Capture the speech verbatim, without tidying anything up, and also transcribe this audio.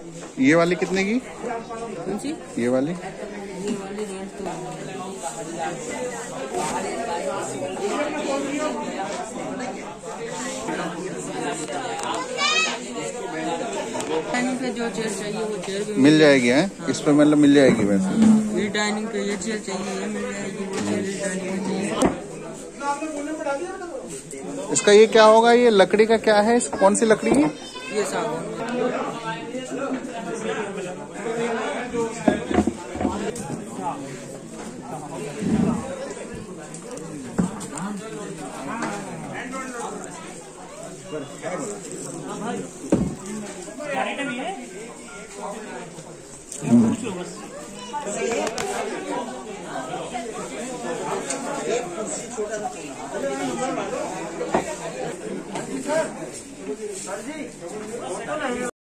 ये वाली कितने की? कौन सी? ये वाली ये वाली रेंज तो डाइनिंग पे जो चेयर चाहिए वो चेयर भी मिल जाएगी है? हाँ। इस पे मतलब मिल जाएगी वैसे। ये डाइनिंग पे ये चेयर चाहिए ये मिल जाएगी, वो चेयर डाइनिंग पे चाहिए। इसका ये क्या होगा? ये लकड़ी का क्या है? कौन सी लकड़ी है? ये सागौन। छोटा